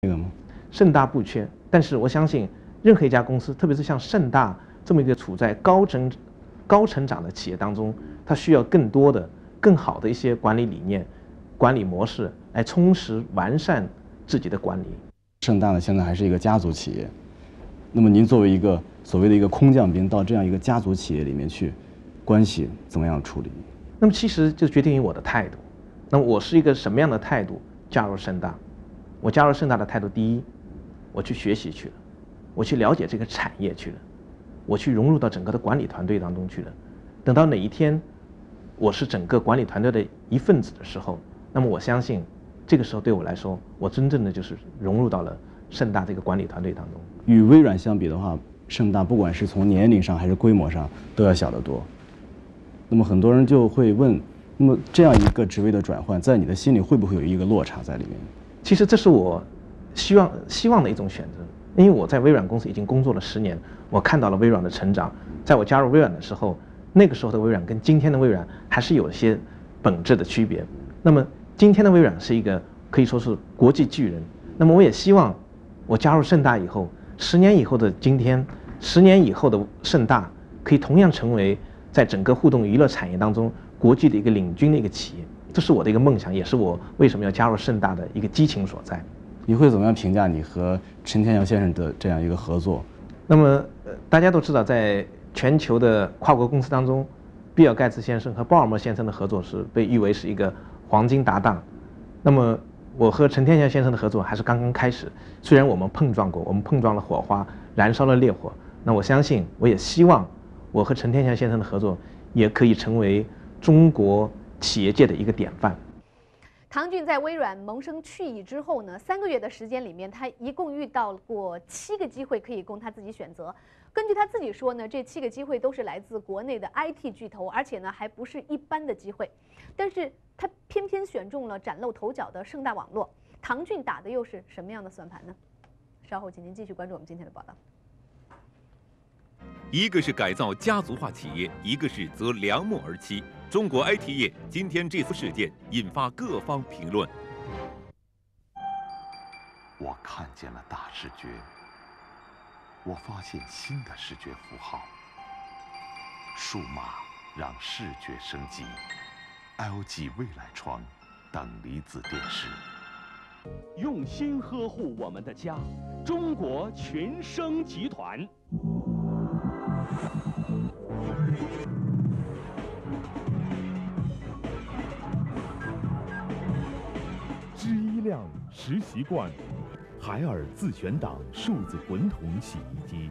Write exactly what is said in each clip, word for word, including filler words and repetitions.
那个吗？ 盛大不缺，但是我相信任何一家公司，特别是像盛大这么一个处在高增高成长的企业当中，它需要更多的、更好的一些管理理念、管理模式来充实完善自己的管理。 盛大呢，现在还是一个家族企业。那么您作为一个所谓的一个空降兵，到这样一个家族企业里面去，关系怎么样处理？ 那么其实就决定于我的态度。那么我是一个什么样的态度加入盛大？我加入盛大的态度，第一，我去学习去了，我去了解这个产业去了，我去融入到整个的管理团队当中去了。等到哪一天我是整个管理团队的一份子的时候，那么我相信这个时候对我来说，我真正的就是融入到了盛大这个管理团队当中。 与微软相比的话，盛大不管是从年龄上还是规模上都要小得多。那么很多人就会问，那么这样一个职位的转换，在你的心里会不会有一个落差在里面？ 其实这是我希望希望的一种选择，因为我在微软公司已经工作了十年，我看到了微软的成长。在我加入微软的时候，那个时候的微软跟今天的微软还是有一些本质的区别。那么今天的微软是一个可以说是国际巨人。那么我也希望我加入盛大以后，十年以后的今天，十年以后的盛大可以同样成为在整个互动娱乐产业当中国际的一个领军的一个企业。这是我的一个梦想，也是我为什么要加入盛大的一个激情所在。 你会怎么样评价你和陈天桥先生的这样一个合作？ 那么，呃，大家都知道，在全球的跨国公司当中，比尔盖茨先生和鲍尔默先生的合作是被誉为是一个黄金搭档。那么，我和陈天桥先生的合作还是刚刚开始，虽然我们碰撞过，我们碰撞了火花，燃烧了烈火。那我相信，我也希望我和陈天桥先生的合作也可以成为中国企业界的一个典范。 唐骏在微软萌生去意之后呢，三个月的时间里面，他一共遇到过七个机会可以供他自己选择。根据他自己说呢，这七个机会都是来自国内的 I T 巨头，而且呢还不是一般的机会。但是他偏偏选中了崭露头角的盛大网络。唐骏打的又是什么样的算盘呢？稍后请您继续关注我们今天的报道。 一个是改造家族化企业，一个是择良木而栖。中国 I T 业今天这次事件引发各方评论。 我看见了大视觉，我发现新的视觉符号。数码让视觉升级 ，L G 未来窗等离子电视。 用心呵护我们的家，中国群生集团。 知一亮识习惯，海尔自选档数字混桶洗衣机。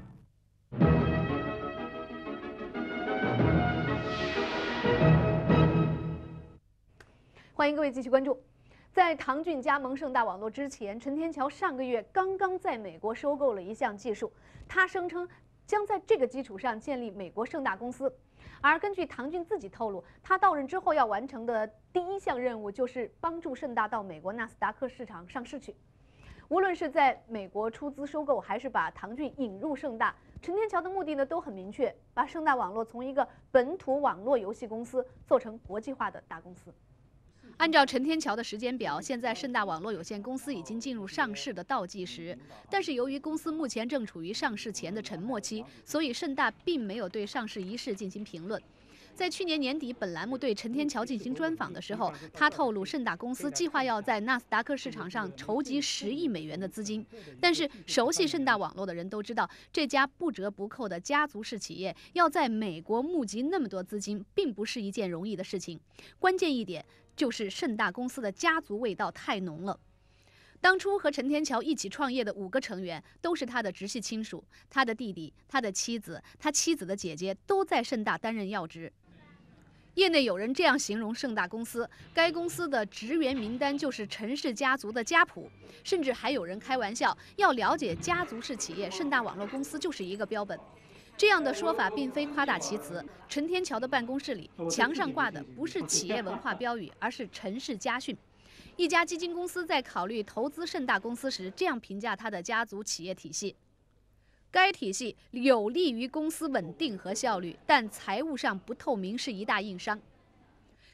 欢迎各位继续关注。在唐骏加盟盛大网络之前，陈天桥上个月刚刚在美国收购了一项技术，他声称将在这个基础上建立美国盛大公司。而根据唐骏自己透露，他到任之后要完成的第一项任务就是帮助盛大到美国纳斯达克市场上市去。无论是在美国出资收购，还是把唐骏引入盛大，陈天桥的目的呢都很明确，把盛大网络从一个本土网络游戏公司做成国际化的大公司。按照陈天桥的时间表，现在盛大网络有限公司已经进入上市的倒计时，但是由于公司目前正处于上市前的沉默期，所以盛大并没有对上市一事进行评论。在去年年底，本栏目对陈天桥进行专访的时候，他透露盛大公司计划要在纳斯达克市场上筹集十亿美元的资金。但是熟悉盛大网络的人都知道，这家不折不扣的家族式企业要在美国募集那么多资金，并不是一件容易的事情。关键一点就是盛大公司的家族味道太浓了。当初和陈天桥一起创业的五个成员都是他的直系亲属，他的弟弟、他的妻子、他妻子的姐姐都在盛大担任要职。业内有人这样形容盛大公司，该公司的职员名单就是陈氏家族的家谱，甚至还有人开玩笑，要了解家族式企业，盛大网络公司就是一个标本。这样的说法并非夸大其词。陈天桥的办公室里，墙上挂的不是企业文化标语，而是陈氏家训。一家基金公司在考虑投资盛大公司时，这样评价他的家族企业体系：该体系有利于公司稳定和效率，但财务上不透明是一大硬伤。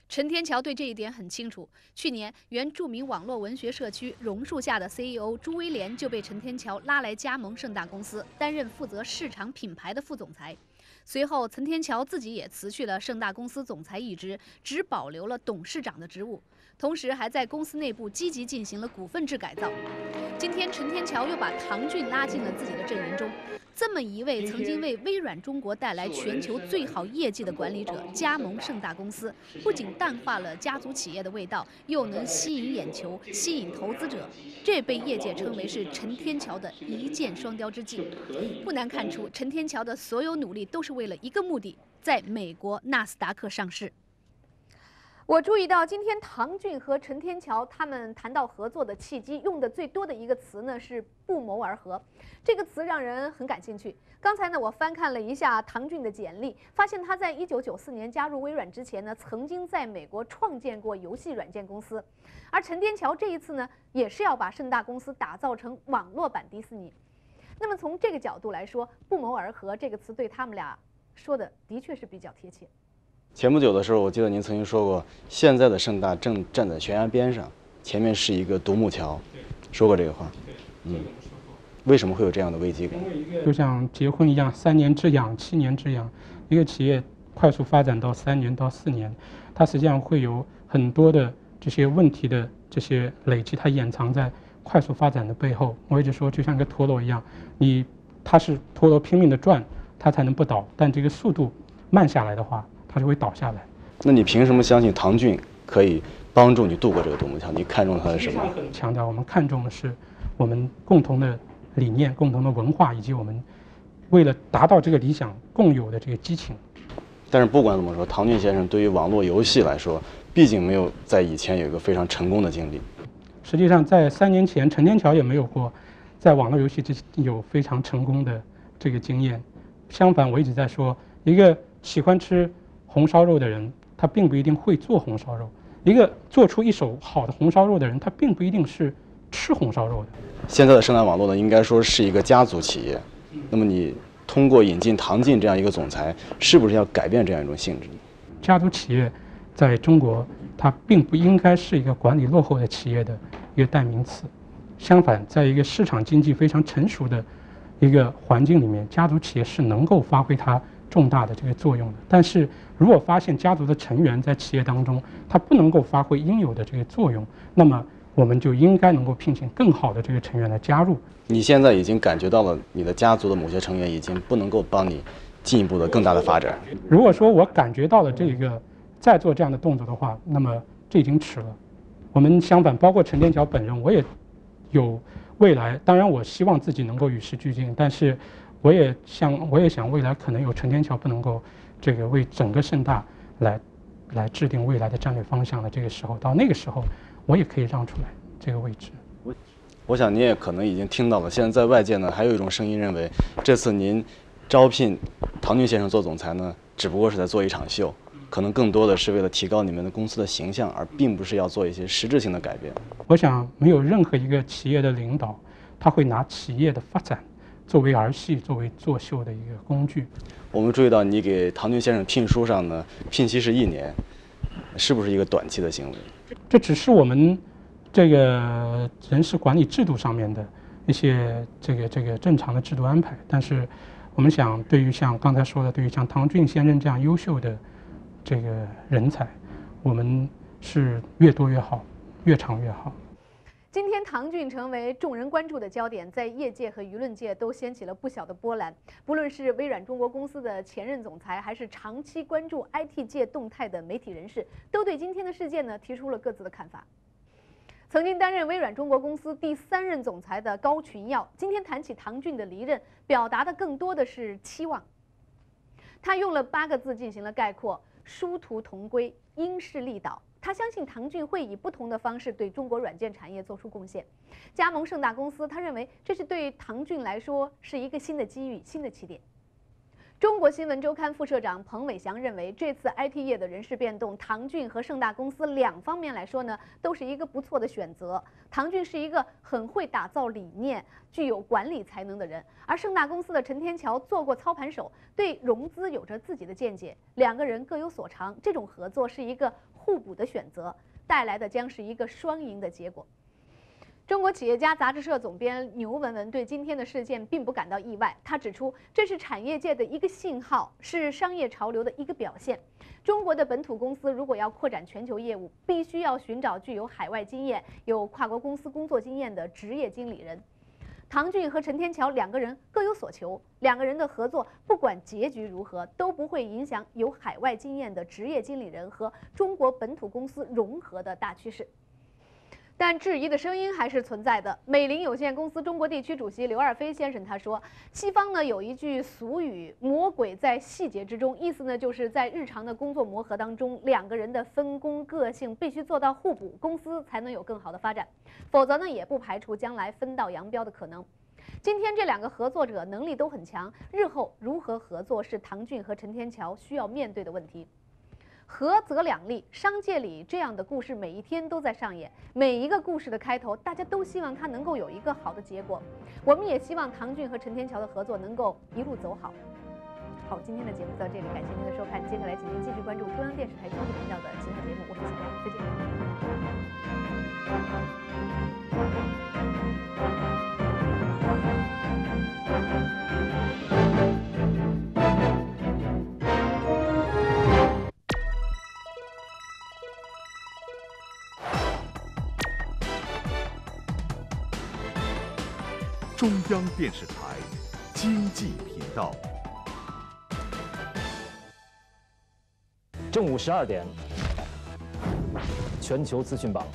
陈天桥对这一点很清楚。去年，原著名网络文学社区榕树下的 C E O 朱威廉就被陈天桥拉来加盟盛大公司，担任负责市场品牌的副总裁。随后，陈天桥自己也辞去了盛大公司总裁一职，只保留了董事长的职务，同时还在公司内部积极进行了股份制改造。今天，陈天桥又把唐骏拉进了自己的阵营中。这么一位曾经为微软中国带来全球最好业绩的管理者加盟盛大公司，不仅淡化了家族企业的味道，又能吸引眼球、吸引投资者，这被业界称为是陈天桥的一箭双雕之计。不难看出，陈天桥的所有努力都是为了一个目的：在美国纳斯达克上市。我注意到，今天唐骏和陈天桥他们谈到合作的契机，用的最多的一个词呢是“不谋而合”。这个词让人很感兴趣。刚才呢，我翻看了一下唐骏的简历，发现他在一九九四年加入微软之前呢，曾经在美国创建过游戏软件公司。而陈天桥这一次呢，也是要把盛大公司打造成网络版迪士尼。那么从这个角度来说，“不谋而合”这个词对他们俩说的的确是比较贴切。 前不久的时候，我记得您曾经说过，现在的盛大正站在悬崖边上，前面是一个独木桥，说过这个话。嗯，为什么会有这样的危机感？ 就像结婚一样，三年之痒，七年之痒。一个企业快速发展到三年到四年，它实际上会有很多的这些问题的这些累积，它掩藏在快速发展的背后。我一直说，就像一个陀螺一样，你它是陀螺拼命的转，它才能不倒，但这个速度慢下来的话，它就会倒下来。 那你凭什么相信唐骏可以帮助你渡过这个独木桥？你看中他的是什么？ 强调我们看重的是我们共同的理念、共同的文化，以及我们为了达到这个理想共有的这个激情。 但是不管怎么说，唐骏先生对于网络游戏来说，毕竟没有在以前有一个非常成功的经历。 实际上，在三年前，陈天桥也没有过在网络游戏之有非常成功的这个经验。相反，我一直在说，一个喜欢吃红烧肉的人，他并不一定会做红烧肉；一个做出一手好的红烧肉的人，他并不一定是吃红烧肉的。 现在的盛大网络呢，应该说是一个家族企业。那么你通过引进唐骏这样一个总裁，是不是要改变这样一种性质？ 家族企业在中国，它并不应该是一个管理落后的企业的一个代名词。相反，在一个市场经济非常成熟的一个环境里面，家族企业是能够发挥它重大的这个作用的。但是如果发现家族的成员在企业当中他不能够发挥应有的这个作用，那么我们就应该能够聘请更好的这个成员来加入。 你现在已经感觉到了你的家族的某些成员已经不能够帮你进一步的更大的发展。 如果说我感觉到了这个再做这样的动作的话，那么这已经迟了。我们相反，包括陈天桥本人，我也有未来，当然我希望自己能够与时俱进，但是我也想，我也想未来可能有陈天桥不能够这个为整个盛大来来制定未来的战略方向的这个时候，到那个时候我也可以让出来这个位置。 我我想您也可能已经听到了，现在在外界呢还有一种声音认为，这次您招聘唐骏先生做总裁呢，只不过是在做一场秀，可能更多的是为了提高你们的公司的形象，而并不是要做一些实质性的改变。 我想没有任何一个企业的领导他会拿企业的发展作为儿戏，作为作秀的一个工具。 我们注意到你给唐骏先生聘书上呢，聘期是一年，是不是一个短期的行为？ 这只是我们这个人事管理制度上面的一些这个这个正常的制度安排。但是我们想，对于像刚才说的，对于像唐骏先生这样优秀的这个人才，我们是越多越好，越长越好。 今天唐骏成为众人关注的焦点，在业界和舆论界都掀起了不小的波澜。不论是微软中国公司的前任总裁，还是长期关注 I T 界动态的媒体人士，都对今天的事件呢提出了各自的看法。曾经担任微软中国公司第三任总裁的高群耀，今天谈起唐骏的离任，表达的更多的是期望。他用了八个字进行了概括：殊途同归，因势利导。他相信唐骏会以不同的方式对中国软件产业做出贡献。加盟盛大公司，他认为这是对唐骏来说是一个新的机遇、新的起点。中国新闻周刊副社长彭伟翔认为，这次 I T 业的人事变动，唐骏和盛大公司两方面来说呢，都是一个不错的选择。唐骏是一个很会打造理念、具有管理才能的人，而盛大公司的陈天桥做过操盘手，对融资有着自己的见解，两个人各有所长，这种合作是一个互补的选择，带来的将是一个双赢的结果。中国企业家杂志社总编牛文文对今天的事件并不感到意外，他指出，这是产业界的一个信号，是商业潮流的一个表现。中国的本土公司如果要扩展全球业务，必须要寻找具有海外经验、有跨国公司工作经验的职业经理人。唐骏和陈天桥两个人各有所求，两个人的合作不管结局如何，都不会影响有海外经验的职业经理人和中国本土公司融合的大趋势。但质疑的声音还是存在的。美林有限公司中国地区主席刘二飞先生他说，西方呢有一句俗语，魔鬼在细节之中，意思呢就是在日常的工作磨合当中，两个人的分工个性必须做到互补，公司才能有更好的发展，否则呢也不排除将来分道扬镳的可能。今天这两个合作者能力都很强，日后如何合作是唐骏和陈天桥需要面对的问题。合则两利，商界里这样的故事每一天都在上演。每一个故事的开头，大家都希望它能够有一个好的结果。我们也希望唐骏和陈天桥的合作能够一路走好。好，今天的节目到这里，感谢您的收看。接下来，请您继续关注中央电视台经济频道的其他节目。我是小杨，再见。 中央电视台经济频道， 正午十二点，全球资讯榜，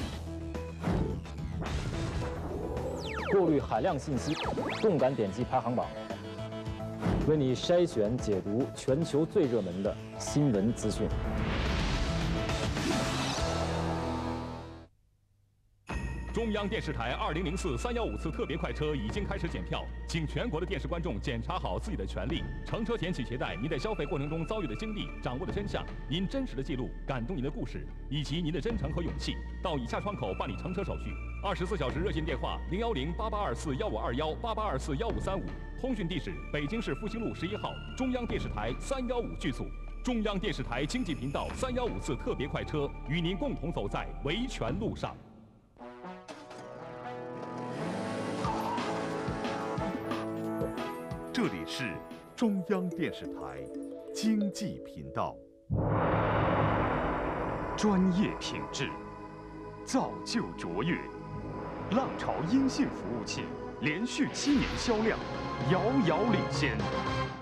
过滤海量信息，动感点击排行榜，为你筛选解读全球最热门的新闻资讯。 中央电视台二零零四三幺五次特别快车已经开始检票，请全国的电视观众检查好自己的权利。乘车前请携带您在消费过程中遭遇的经历、掌握的真相、您真实的记录、感动您的故事，以及您的真诚和勇气，到以下窗口办理乘车手续。二十四小时热线电话零幺零八八二四幺五二幺八八二四幺五三五，通讯地址北京市复兴路十一号，中央电视台三幺五剧组。中央电视台经济频道三幺五次特别快车与您共同走在维权路上。 这里是中央电视台经济频道。 专业品质，造就卓越。浪潮音信服务器连续七年销量遥遥领先。